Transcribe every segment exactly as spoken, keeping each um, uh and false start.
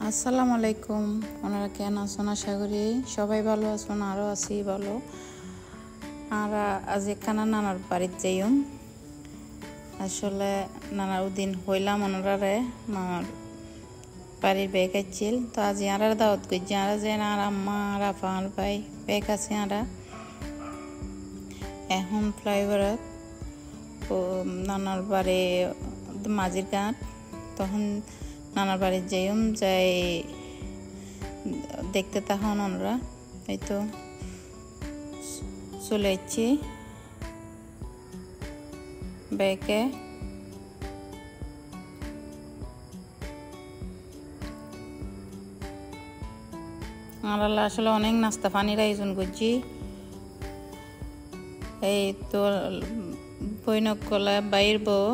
আসসালামু আলাইকুম। ওনারা কেন আছেন? আশা করি সবাই ভালো আছেন, আরও আছি ভালো। আর আজ এখানে নানার বাড়িতে যাইম। আসলে নানার দিন হইলাম ওনারে নানার বাড়ির বেগ আসছিল, তো আজ আর দাওয়াত করছি। আর যে আর আম্মা আর আপা আর ভাই বেগ আছে। আর এখন ফ্লাইওভারত নানার বাড়ি মাঝির ঘাট, তখন নানার বাড়ি যাইম, যাই দেখতে তখন ওনারা এই তো চলে যাচ্ছি ব্যাগে। আমরা আসলে অনেক নাস্তা পানির আয়োজন করছি। এই তো বৈনকলা বাইর বউ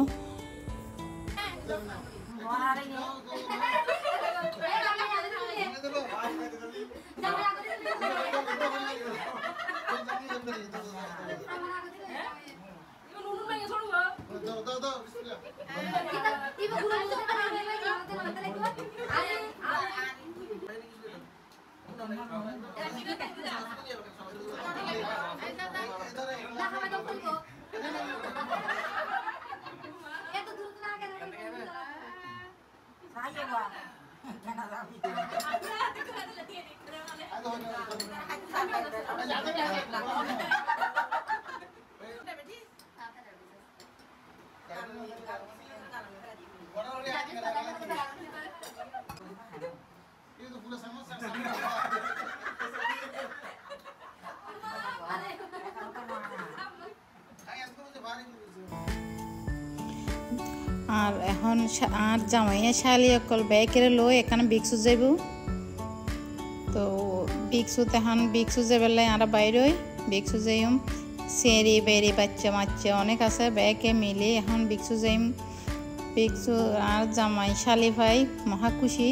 আর এখন আর জামাইয়া শালি অকল ব্যাগের লই এখানে বিক্সু যাইব। তো বিক্সুত এখন বিক্সু যাবেলাই আর বাইরই বিক্সু যাইম। সেরি বেরি বাচ্চা মাচ্চা অনেক আছে, ব্যাগে মিলে এখন বিক্সু যাইম। বিক্সু আর জামাই শালি ভাই মহা খুশি।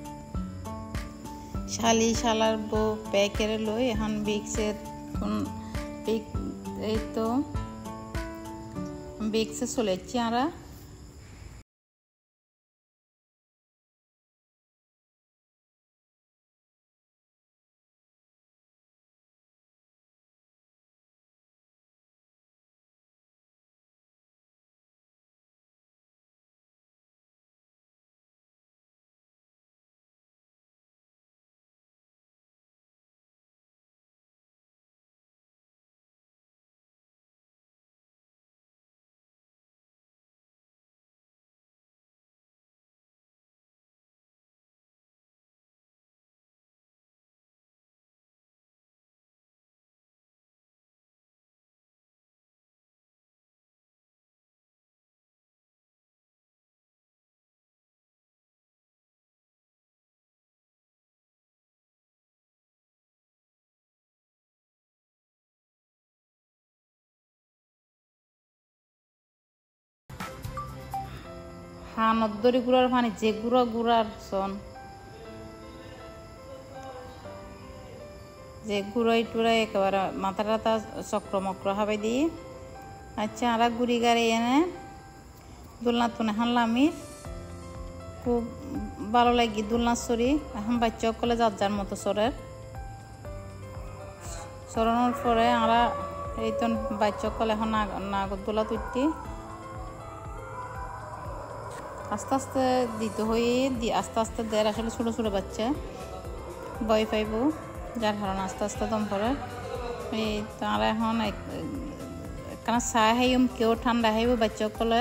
শালি শালার বউ ব্যাগের লই এখন বিক্সের বিক এই তো বিক্সে চলে যাচ্ছি। আমরা হানত দরি গুড়ার পানি যে গুঁড়া গুড়ার সন যে গুড়াই টুড়াই একেবারে মাথা টাথা চক্র মক্র হাবাই দিয়ে। আচ্ছা আর গুড়ি গাড়ি এনে দোলনা তুনে হানলামি খুব ভালো লাগি দোলনা সরি। এখন বাচ্চা সকলে যার যার মতো সরের সরানোর পরে আমরা এই তো বাচ্চা সকলে এখন নাগরদোলা তুলতি আস্তে আস্তে দিতে হয়ে আস্তে আস্তে দেয়। আসলে ছোটো ছোটো বাচ্চা ভয় পাইব, যার কারণে আস্তে আস্তে দম পড়ে। এই তারা এখন একখানা চাহ খাইম, কেউ ঠান্ডা খাইব বাচ্চা সকলে।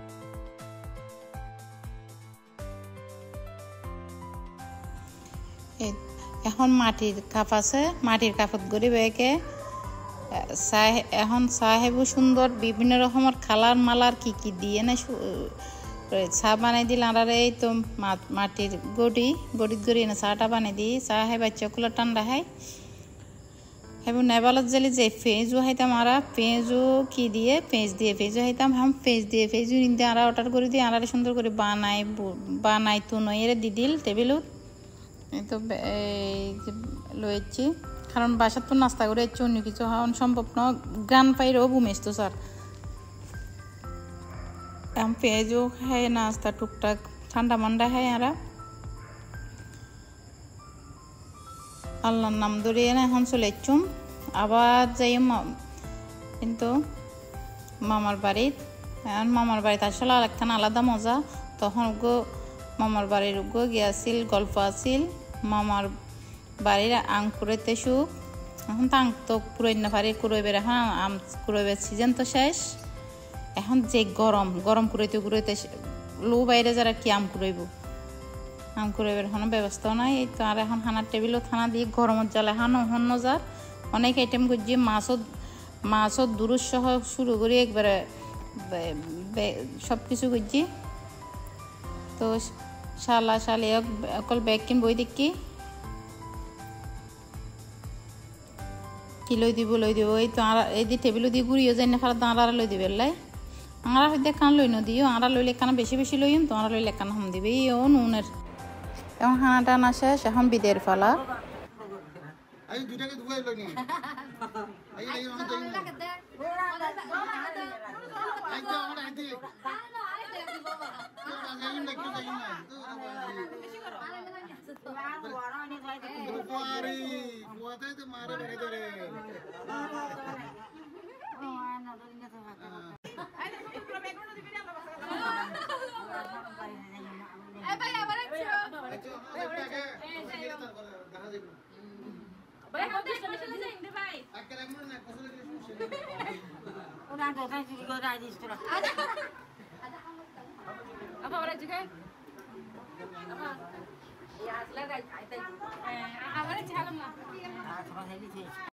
এখন মাটির কাপ আছে, মাটির কাপত গড়ি বেগে চাহ এখন চাহ খাইব সুন্দর বিভিন্ন রকমের খালার মালার কি কি দিয়ে না চাহ বানাই দিল। আর এই তো মাটির গড়ি গড়িত গড়ি না চাহটা বানাই দিই চাহ খাই বাচ্চাগুলো ঠান্ডা খাই। এবং নেবালত জেলি যে পেঁয়াজও খাইতাম আর পেঁয়াজও কি দিয়ে পেঁয়াজ দিয়ে পেঁয়াজও খাইতাম হাম পেঁয়াজ দিয়ে পেঁয়াজও নিতে আর অর্ডার করে দিয়ে আর সুন্দর করে বানাই বানাই তো নয় এর দি দিল টেবিলত। এই তো এই যে লয়েছি কারণ বাসার তো নাস্তা করে যাচ্ছি, অন্য কিছু হওয়া সম্ভব ন গান পাইরেও বুমেছ তো স্যার। পেঁয়াজও খাই নাস্তা টুকটাক ঠান্ডা মান্ডা খাই। আর আল্লাহর নাম ধরিয়ে না এখন চলে চুম আবার যাই কিন্তু মামার বাড়ির এখন মামার বাড়িতে আসলে আর একখান আলাদা মজা তখন গো মামার বাড়ির গো গিয়াছিল গল্প আছিল মামার বাড়ির আম কুড়াইতে সুখ এখন তো আং তো কুড়াই না পারি কুড়াইবের এখন আম কুড়াইবের সিজন তো শেষ এখন যে গরম গরম কুড়াইতে কুড়াইতে লো বাইরে যারা কি আম কুড়াইব আম কুড়াইবের কোনো ব্যবস্থাও নাই এই তো আর এখন খানার টেবিলও থানা দিয়ে গরমের জল এখন অন্য যার অনেক আইটেম করছি মাছও মাছও দুরুস সহ শুরু করি একবারে সব কিছু করছি তো শালা শালি অকল ব্যাগ কিন বই দেখি কি লই দিব লই দিব এই তো আর এই দি টেবিলও দিয়ে ঘুরিয়ে যাই না ফারা দাঁড়া লই দিবে লাই আঁড়া হইতে কান লই নদিও আঁড়া লইলে কানা বেশি বেশি লইম তো আঁড়া লইলে কানা হাম দিবে এই ও নুনের এখন হানা টানা শেষ এখন বিদের ফালা আই দুটাকে দুয়াই লই নি আই আই আমি যাই না আই তো আমরা আই দি যাই না কি যাই না তো বুয়ারি বুয়াতে তো মারে বেরে ধরে ও আনা ধরি না তো আই তো পুরো ব্যাকগ্রাউন্ড দিবি না এ ভাই আবার আছো আচ্ছা এটাকে দেখা যাবে ভাই হাতে স্পেশাল যাই ইন্দে ভাই আজকে রাখমু না কসলে করে স্পেশাল ওনা তো তাই চুরি করে আই দিস তোরা আপা বড় জিগে আপা ইয়াস লাগাই আইতাই আমারে ছাড়লাম না আচ্ছা ভাই দিছি